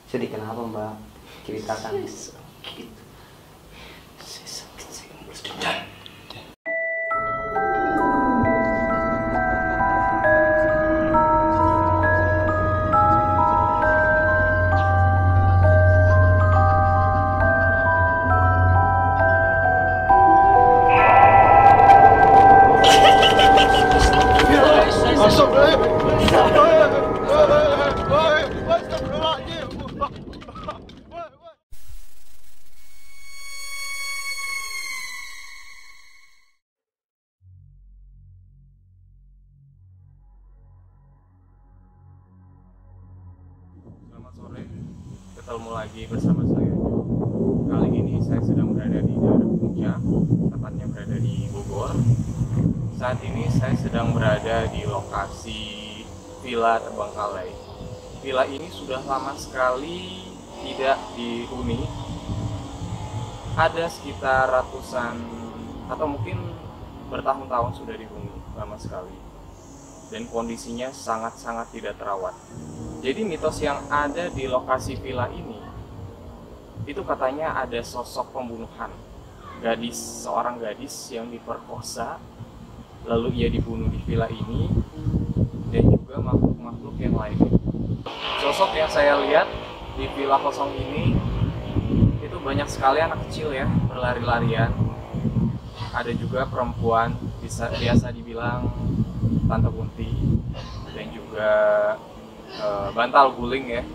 Sedih kenapa Mbak? Ceritakan. Selamat sore, ketemu lagi bersama saya. Kali ini saya sedang berada di daerah Puncak, tepatnya berada di Bogor. Saat ini saya sedang berada di lokasi Villa Terbengkalai. Villa ini sudah lama sekali tidak dihuni. Ada sekitar ratusan atau mungkin bertahun-tahun sudah dihuni, lama sekali. Dan kondisinya sangat-sangat tidak terawat. Jadi mitos yang ada di lokasi villa ini itu katanya ada sosok pembunuhan, seorang gadis yang diperkosa lalu ia dibunuh di villa ini, dan juga makhluk-makhluk yang lainnya. Sosok yang saya lihat di villa kosong ini itu banyak sekali anak kecil ya, berlari-larian. Ada juga perempuan, biasa dibilang Tante Kunti, dan juga bantal guling ya.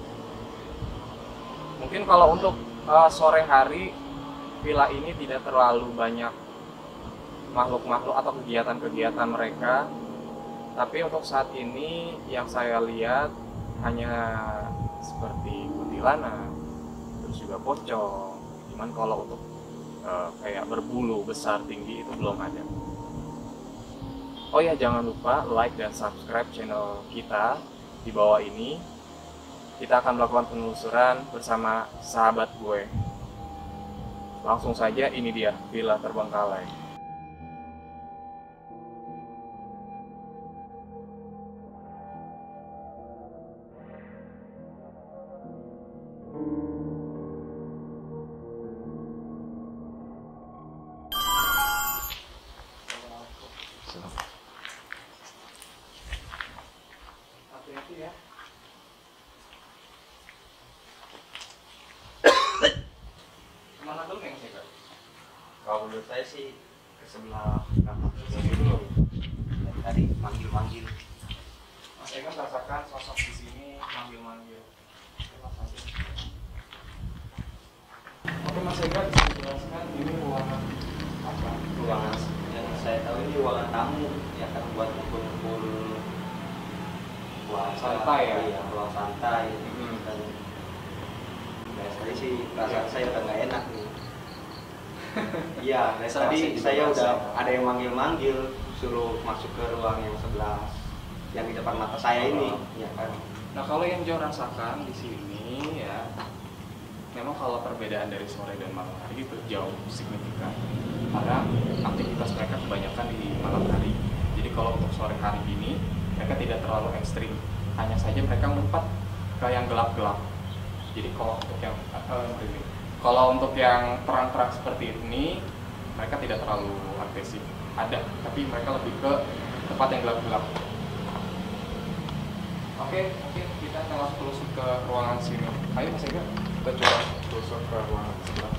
Mungkin kalau untuk sore hari villa ini tidak terlalu banyak makhluk-makhluk atau kegiatan-kegiatan mereka, tapi untuk saat ini yang saya lihat hanya seperti kuntilanak, terus juga pocong. Cuman kalau untuk kayak berbulu besar tinggi itu belum ada. Oh ya, jangan lupa like dan subscribe channel kita di bawah ini. Kita akan melakukan penelusuran bersama sahabat gue. Langsung saja, ini dia Villa Terbengkalai. Hati-hati ya. Kemana dulu yang sih, Kak? Kalau menurut saya sih ke sebelah kamar Sini dulu. dari tadi manggil-manggil. Mas Ega merasakan sosok di sini manggil-manggil. Oke, Mas Ega bisa dijelaskan ini ruangan apa? Ruangan yang saya tahu ini ruangan tamu, ya kan, buat kumpul-kumpul, buat Santai ya? Iya, ruang santai. Dan dari sekali sih perasaan saya udah nggak enak nih. Iya, dari tadi saya udah ada yang manggil-manggil suruh masuk ke ruang yang sebelah yang di depan mata saya ini, ya kan. Nah, kalau yang Joe rasakan di sini ya, memang kalau perbedaan dari sore dan malam hari itu jauh signifikan. Karena aktivitas mereka kebanyakan di malam hari. Jadi kalau untuk sore hari ini mereka tidak terlalu ekstrim. Hanya saja mereka melompat ke yang gelap-gelap. Jadi kalau untuk yang terang-terang seperti ini, mereka tidak terlalu agresif. Ada, tapi mereka lebih ke tempat yang gelap-gelap. Oke, kita akan langsung telusur ke ruangan sini. Ayo Mas Ega, kita coba telusur ke ruangan sebelah.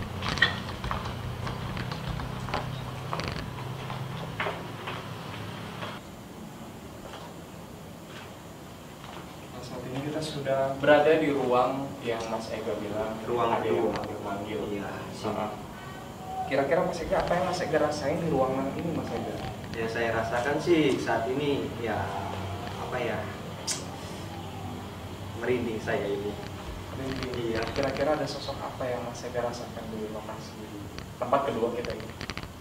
Nah, saat ini kita sudah berada di ruang yang Mas Ega bilang Ruang ada yang kedua. manggil-manggil. Iya, sini. Kira-kira Mas Ega, apa yang Mas Ega rasain di ruangan ini, Mas Ega? Ya saya rasakan sih saat ini ya, apa ya, merinding saya ini. Iya. Kira-kira ada sosok apa yang Mas Ega rasakan di lokasi tempat kedua kita ini?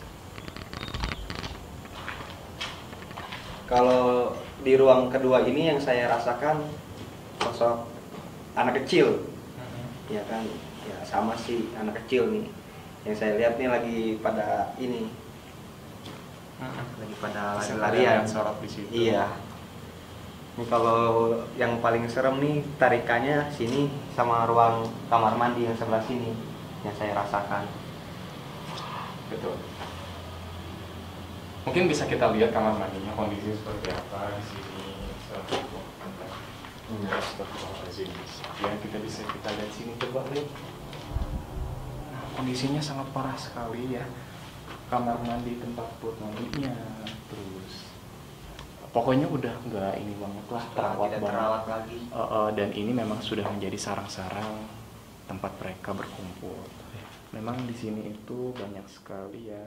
Kalau di ruang kedua ini yang saya rasakan sosok anak kecil, ya kan, ya sama sih anak kecil nih. Yang saya lihat nih lagi pada ini, lagi pada lari-larian. Sorot di situ. Iya. Ini kalau yang paling serem nih tarikannya sini sama ruang kamar mandi yang sebelah sini yang saya rasakan. Betul. Mungkin bisa kita lihat kamar mandinya kondisi seperti apa di sini. Astagfirullahaladzim. Ya, kita lihat sini, coba lihat. Nah, kondisinya sangat parah sekali ya. Kamar mandi, tempat buat mandinya, terus pokoknya udah nggak ini banget lah, Tidak terawat lagi. Dan ini memang sudah menjadi sarang-sarang tempat mereka berkumpul. Memang di sini itu banyak sekali ya.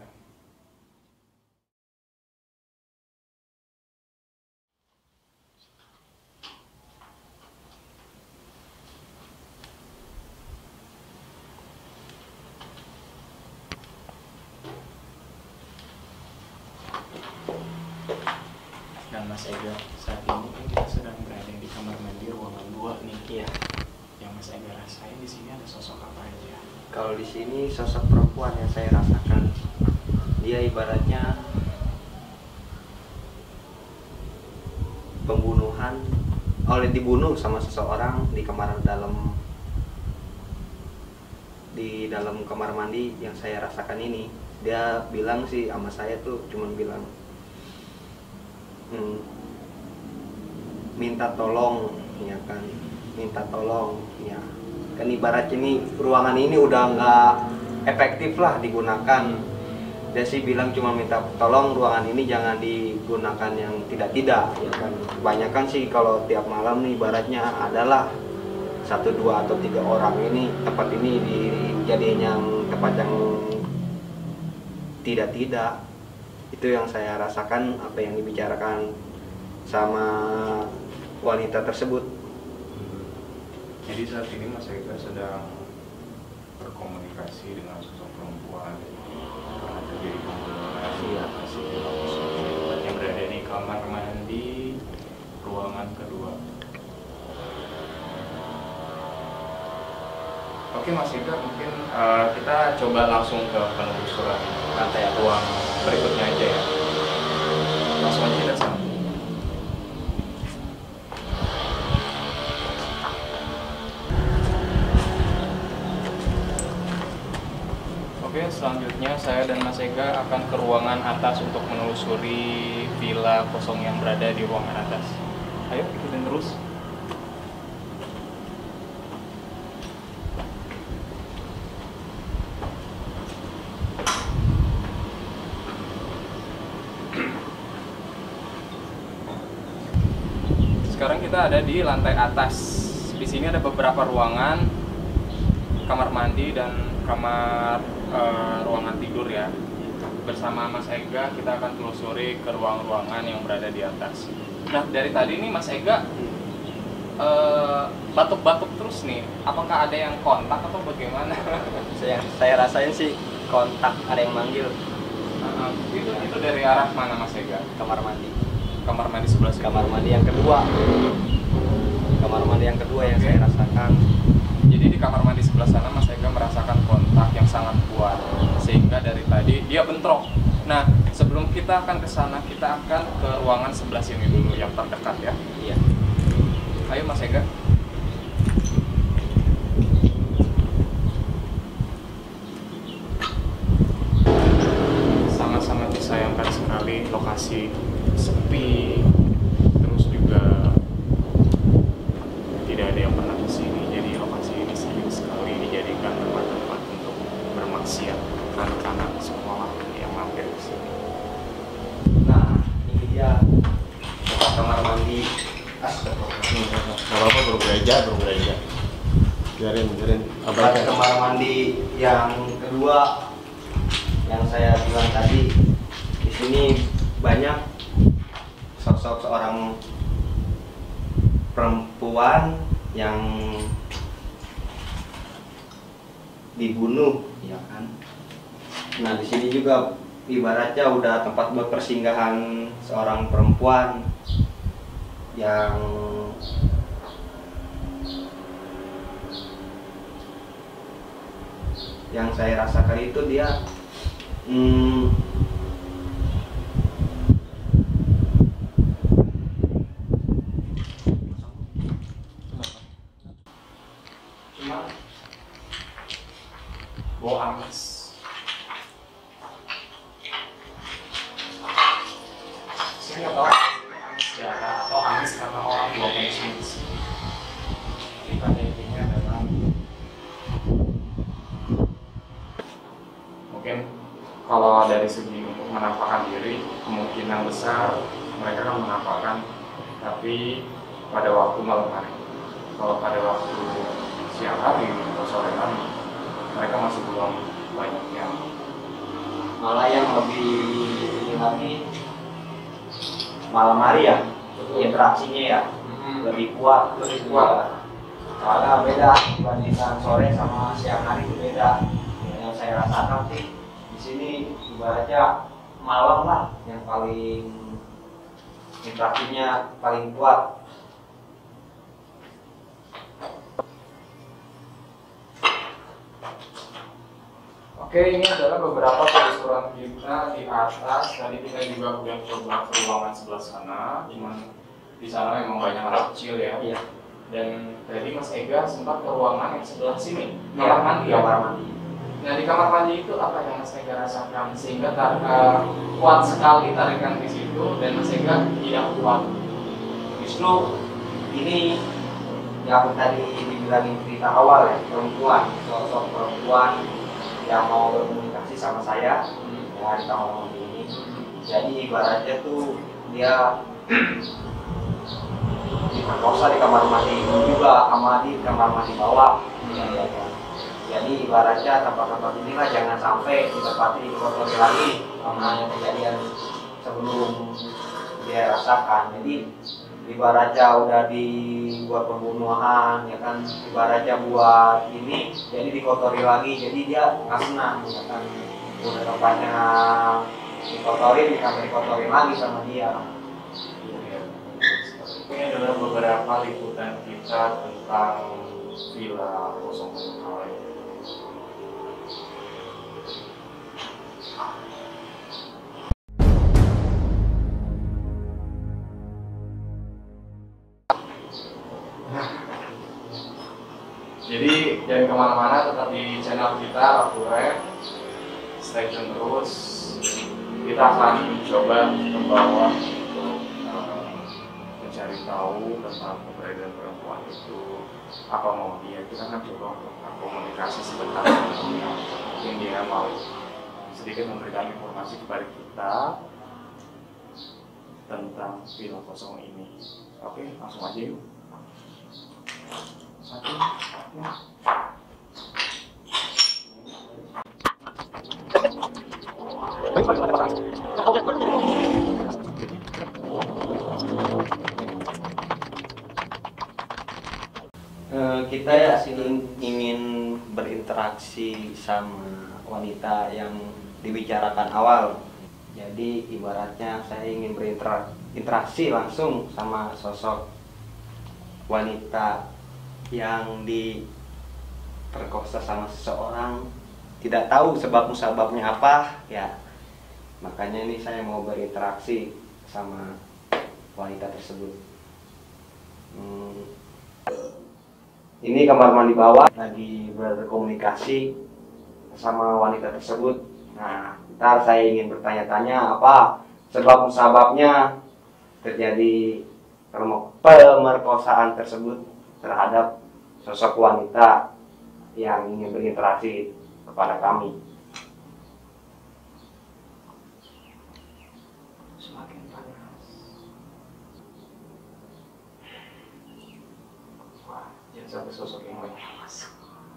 Dan Mas Ega, saat ini kan kita sedang berada di kamar mandi ruangan 2 nih. Iya. Yang Mas Ega rasain di sini ada sosok apa aja? Kalau di sini sosok perempuan yang saya rasakan, dia ibaratnya pembunuhan, oleh dibunuh sama seseorang di dalam kamar mandi yang saya rasakan ini. Dia bilang sih sama saya tuh cuman bilang minta tolong ya kan, minta tolong ya kan, ibaratnya ini ruangan ini udah nggak efektif lah digunakan. Dia sih bilang cuma minta tolong ruangan ini jangan digunakan yang tidak ya kan. Kebanyakan sih kalau tiap malam nih ibaratnya adalah 1, 2 atau 3 orang ini tempat ini dijadiin yang tempat yang tidak. Itu yang saya rasakan, apa yang dibicarakan sama wanita tersebut. Jadi saat ini Mas Ega sedang berkomunikasi dengan sosok perempuan karena terjadi pembunuhan yang berada di kamar mandi ruangan kedua. Oke Mas Ega, mungkin kita coba langsung ke penelusuran lantai ruang berikutnya aja ya. Langsung aja kita sana. Oke, selanjutnya saya dan Mas Ega akan ke ruangan atas untuk menelusuri villa kosong yang berada di ruangan atas. Ayo ikutin terus. Sekarang kita ada di lantai atas. Di sini ada beberapa ruangan, kamar mandi dan ruangan tidur ya. Bersama Mas Ega kita akan telusuri ke ruang-ruangan yang berada di atas. Nah, dari tadi nih Mas Ega batuk-batuk terus nih. Apakah ada yang kontak atau bagaimana? Saya rasain sih kontak, ada yang manggil. Itu dari arah mana Mas Ega? Kamar mandi. Kamar mandi sebelah sini. Kamar mandi yang kedua. Kamar mandi yang kedua yang saya rasakan. Jadi di kamar mandi sebelah sana Mas Ega merasakan kontak yang sangat kuat sehingga dari tadi dia bentrok. Nah, sebelum kita akan ke sana, kita akan ke ruangan sebelah sini dulu yang terdekat ya. Iya. Ayo Mas Ega. Sangat-sangat disayangkan sekali lokasi sepi, terus juga tidak ada yang pernah kesini. Jadi lokasi ini sering sekali dijadikan tempat-tempat untuk bermaksiat anak-anak sekolah yang mampir ke sini. Nah, ini dia kamar mandi. Gak apa-apa, bergereja. Biarin. Kamar mandi yang kedua yang saya bilang tadi. Di sini banyak sosok seorang perempuan yang dibunuh, ya kan? Nah, di sini juga ibaratnya udah tempat buat persinggahan seorang perempuan yang saya rasakan itu dia cuma bau amis. Saya nggak tahu ini amis darah atau amis karena orang buang bensin. Kita intinya adalah mungkin kalau dari segi untuk menampakkan diri, kemungkinan besar mereka kan menampakkan, tapi pada waktu malam hari. Kalau pada waktu siang hari atau sore hari, mereka masih belum banyak yang. Malah yang lebih ini lagi malam hari ya, interaksinya ya lebih kuat. Soalnya beda dibandingkan sore sama siang hari itu beda. Yang saya rasakan sih di sini ibaratnya malam lah yang paling interaksinya paling kuat. Oke, ini adalah beberapa penelusuran kita di atas. Tadi kita juga udah coba ke ruangan sebelah sana, cuman di sana memang banyak anak kecil ya. Iya. Dan tadi Mas Ega sempat ke ruangan yang sebelah sini, Iya, kamar mandi. kamar mandi. Nah, di kamar mandi itu apa yang Mas Ega rasakan sehingga kuat sekali tarikan di situ dan Mas Ega tidak kuat? Justru ini yang tadi dibilangin cerita awal ya, perempuan, sosok perempuan yang mau berkomunikasi sama saya ya di kamar mandi ini. Jadi ibaratnya tuh dia diperkosa di kamar mandi ini juga sama di kamar mandi bawah. Ya. Jadi ibaratnya tempat-tempat inilah jangan sampai ditempati dikotori lagi karena yang kejadian sebelum dia rasakan. Jadi ibaratnya udah dibuat pembunuhan ya kan, ibaratnya buat ini jadi dikotori lagi, jadi dia nggak senang ya kan, udah tempatnya dikotori dikotori lagi sama dia. Ini adalah beberapa liputan kita tentang Villa 06 Kale. Jadi jangan kemana-mana, tetap di channel kita Rapure, stay tune terus. Kita akan coba ke bawah untuk mencari tahu tentang keberadaan perempuan itu, apa mau dia. Kita akan coba untuk komunikasi sebentar dengan dia. Mungkin dia mau sedikit memberikan informasi kepada kita tentang Villa 06 ini. Oke, langsung aja yuk. Satu, ya. Kita ya ingin berinteraksi sama wanita yang dibicarakan awal. Jadi ibaratnya saya ingin berinteraksi langsung sama sosok wanita yang diperkosa sama seseorang, tidak tahu sebabnya apa ya. Makanya ini saya mau berinteraksi sama wanita tersebut. Ini kamar mandi bawah, lagi berkomunikasi sama wanita tersebut. Nah, ntar saya ingin bertanya-tanya apa sebabnya terjadi pemerkosaan tersebut terhadap sosok wanita yang ingin berinteraksi kepada kami. Semakin panas. Wah, jangan sampai sosok yang banyak masuk.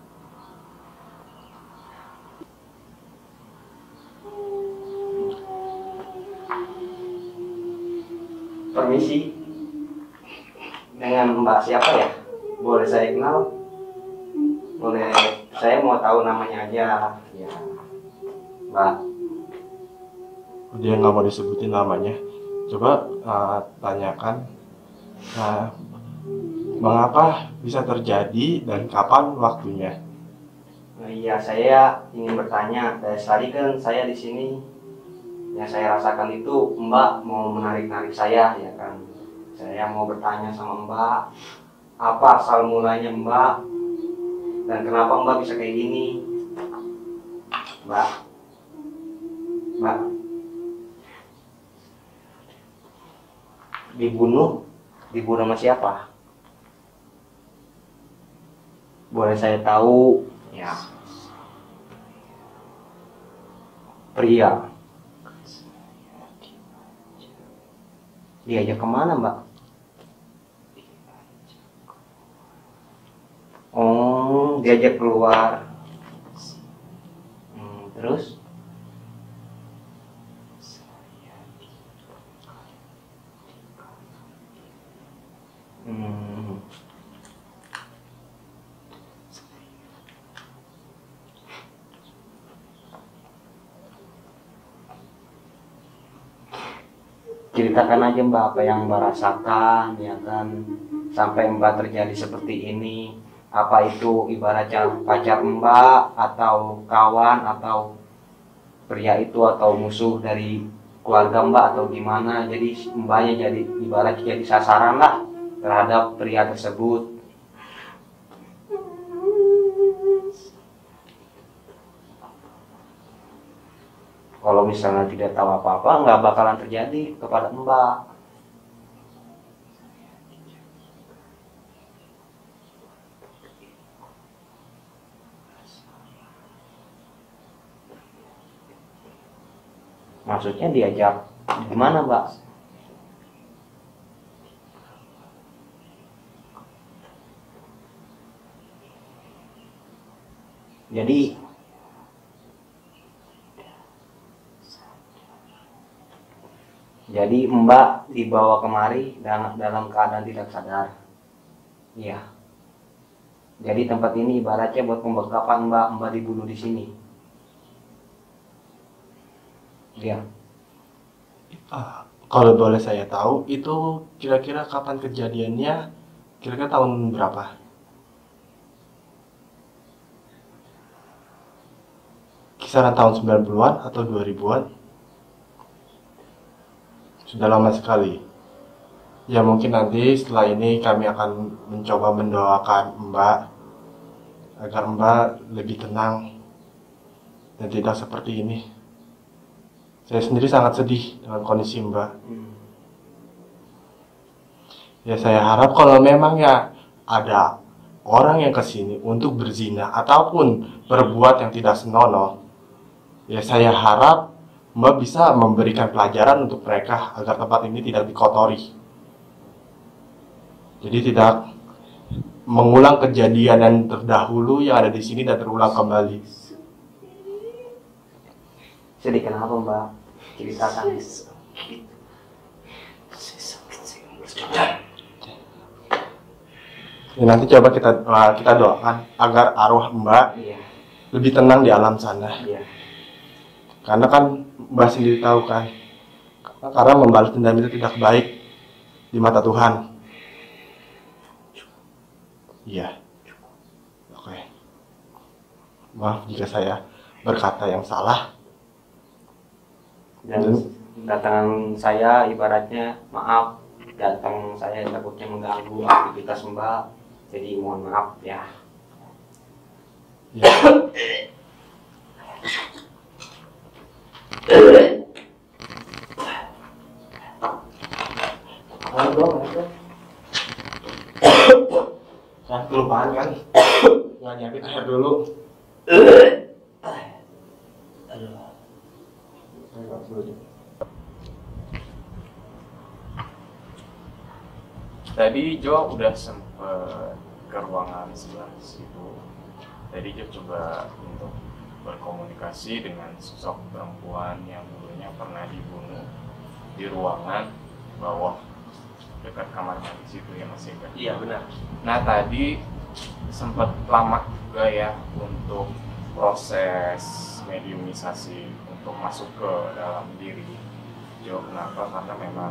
Permisi, dengan Mbak siapa ya? Boleh saya kenal? Boleh, saya mau tahu namanya aja. Ya, Mbak. Dia nggak mau disebutin namanya. Coba tanyakan mengapa bisa terjadi dan kapan waktunya. Nah, iya, saya ingin bertanya. Dari tadi kan saya di sini. Yang saya rasakan itu Mbak mau menarik-narik saya, ya kan. Saya mau bertanya sama Mbak, apa asal mulanya Mbak Dan kenapa Mbak bisa kayak gini? Mbak, Mbak, dibunuh sama siapa? Boleh saya tahu? Ya, pria. Diajak kemana Mbak? Oh, diajak keluar. Terus? Ceritakan aja Mbak apa yang Mbak rasakan, ya kan, sampai Mbak terjadi seperti ini. Apa itu ibaratnya pacar Mbak atau kawan atau pria itu atau musuh dari keluarga Mbak atau gimana? Jadi Mbaknya jadi ibaratnya jadi sasaran lah terhadap pria tersebut. Kalau misalnya tidak tahu apa-apa, nggak bakalan terjadi kepada Mbak. Maksudnya diajak gimana, Mbak? Jadi Mbak dibawa kemari dalam keadaan tidak sadar. Iya. Jadi tempat ini ibaratnya buat pembekapan Mbak. Mbak dibunuh di sini. Iya. Kalau boleh saya tahu, itu kira-kira kapan kejadiannya? Kira-kira tahun berapa? Kisaran tahun 90-an atau 2000-an? Sudah lama sekali. Ya mungkin nanti setelah ini kami akan mencoba mendoakan Mbak agar Mbak lebih tenang dan tidak seperti ini. Saya sendiri sangat sedih dengan kondisi Mbak. Ya saya harap kalau memang ya ada orang yang kesini untuk berzina ataupun berbuat yang tidak senonoh, ya saya harap Mbak bisa memberikan pelajaran untuk mereka agar tempat ini tidak dikotori. Jadi tidak mengulang kejadian yang terdahulu yang ada di sini dan terulang kembali. Sedih kenapa Mbak? Ceritakan. Ya, nanti coba kita doakan agar arwah Mbak lebih tenang di alam sana. Karena kan Mbak sendiri tahu kan, karena membalas dendam itu tidak baik di mata Tuhan. Iya. Oke. Maaf jika saya berkata yang salah. Dan datangan saya ibaratnya maaf, datang saya takutnya mengganggu aktivitas Mbak. Jadi mohon maaf ya. Ya. Saya kelupaan kan? Nggak nyiapin air dulu. Tadi Jo udah sempet ke ruangan sebelah situ. Tadi Jo coba untuk berkomunikasi dengan sosok perempuan yang dulunya pernah dibunuh di ruangan bawah dekat kamar mandi situ ya Mas Ega. Iya benar. Nah tadi sempat lama juga ya untuk proses mediumisasi untuk masuk ke dalam diri Jo. Kenapa? Karena memang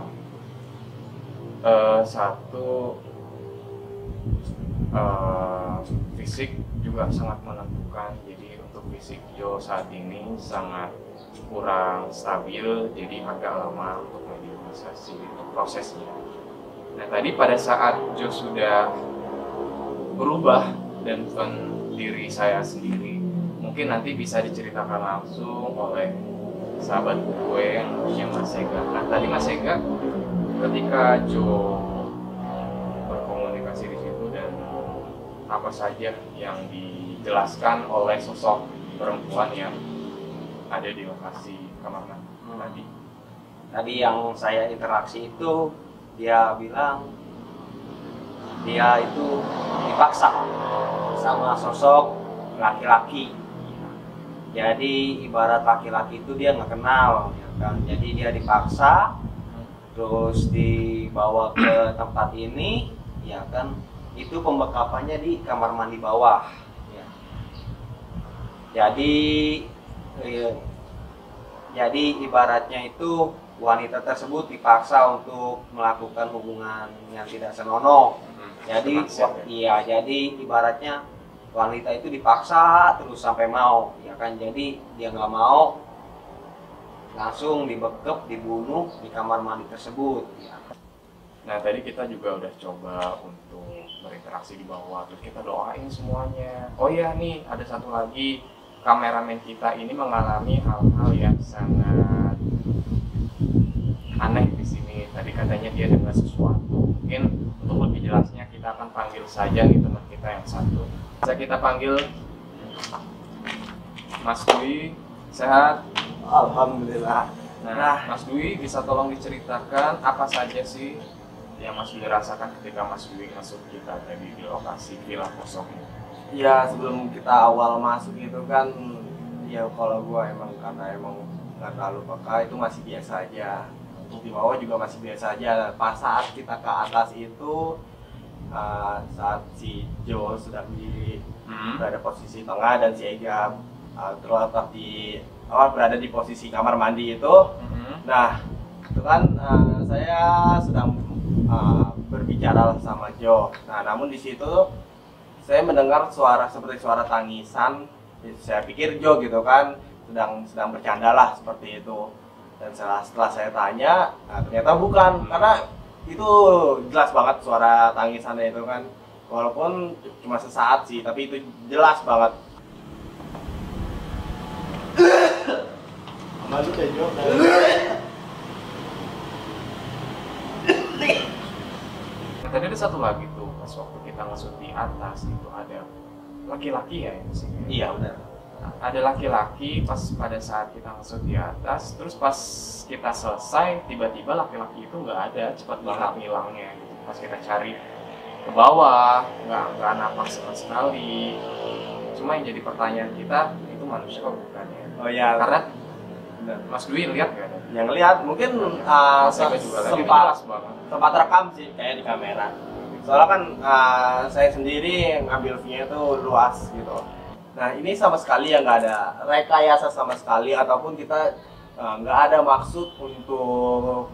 fisik juga sangat menentukan. Jadi untuk fisik Jo saat ini sangat kurang stabil, jadi agak lama untuk mediumisasi untuk prosesnya. Nah tadi pada saat Jo sudah berubah dan diri saya sendiri. Mungkin nanti bisa diceritakan langsung oleh sahabat gue yang namanya Mas Ega. Nah tadi Mas Ega ketika Jo berkomunikasi di situ dan apa saja yang dijelaskan oleh sosok perempuan yang ada di lokasi kamar mandi tadi yang saya interaksi itu, dia bilang dia itu dipaksa sama sosok laki-laki. Jadi ibarat laki-laki itu dia nggak kenal, ya kan? Jadi dia dipaksa, terus dibawa ke tempat ini, ya kan? Itu pembekapannya di kamar mandi bawah. Ya. Jadi ibaratnya itu wanita tersebut dipaksa untuk melakukan hubungan yang tidak senonoh. Jadi iya, jadi ibaratnya wanita itu dipaksa terus sampai mau, ya kan? Jadi dia nggak mau, langsung dibekep, dibunuh di kamar mandi tersebut. Ya. Nah tadi kita juga udah coba untuk berinteraksi di bawah, terus kita doain semuanya. Oh ya nih ada satu lagi, kameramen kita ini mengalami hal-hal yang sangat aneh di sini. Tadi katanya dia dengar sesuatu. Mungkin untuk lebih jelasnya kita akan panggil saja nih teman kita yang satu. Bisa kita panggil Mas Dwi, sehat? Alhamdulillah. Nah, Mas Dwi bisa tolong diceritakan apa saja sih yang Mas Dwi rasakan ketika Mas Dwi masuk kita tadi di lokasi villa kosong ini? Ya sebelum kita awal masuk itu kan, ya kalau gua karena emang nggak terlalu peka, itu masih biasa aja. Untuk di bawah juga masih biasa aja. Pas saat kita ke atas itu, saat si Jo sudah berada posisi tengah dan si Ega terletak berada di posisi kamar mandi itu. Nah itu kan saya sedang berbicara sama Jo. Nah namun di situ saya mendengar suara seperti suara tangisan. Saya pikir Jo gitu kan sedang bercanda lah seperti itu. Dan setelah saya tanya, ternyata bukan, karena itu jelas banget suara tangisannya itu kan. Walaupun cuma sesaat sih, tapi itu jelas banget. Malu deh Jo. Nah, tadi ada satu lagi tuh, pas waktu kita masuk di atas itu ada laki-laki ya di sini. Iya benar. Ada laki-laki pas pada saat kita masuk di atas, terus pas kita selesai tiba-tiba laki-laki itu nggak ada, cepat banget ngilangnya gitu. Pas kita cari ke bawah nggak nampak sama sekali. Cuma yang jadi pertanyaan kita, itu manusia kok bukan ya? Oh ya, Karena Mas Dwi lihat nggak? yang lihat mungkin sempat rekam sih kayak di kamera. Soalnya kan saya sendiri ngambil view-nya itu luas gitu. Nah ini sama sekali ya nggak ada rekayasa sama sekali, ataupun kita nggak ada maksud untuk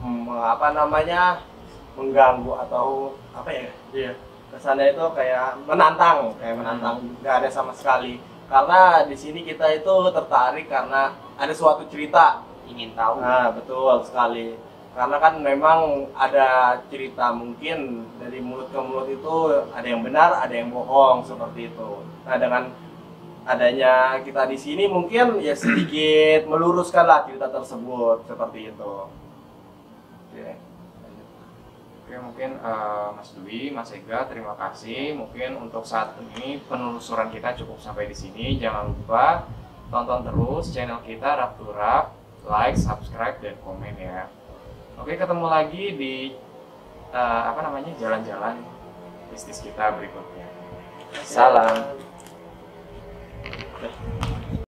mengganggu atau apa ya? Iya. Kesannya itu kayak menantang, nggak ada sama sekali. Karena di sini kita itu tertarik karena ada suatu cerita, Ingin tahu. nah betul sekali. Karena kan memang ada cerita, mungkin dari mulut ke mulut itu ada yang benar, ada yang bohong seperti itu. Nah dengan adanya kita di sini mungkin ya sedikit meluruskanlah cerita tersebut seperti itu. Oke, mungkin Mas Dwi, Mas Ega, terima kasih. Mungkin untuk saat ini penelusuran kita cukup sampai di sini. Jangan lupa tonton terus channel kita Rap2Rap, like, subscribe, dan komen ya. Oke, ketemu lagi di jalan-jalan bisnis kita berikutnya. Salam.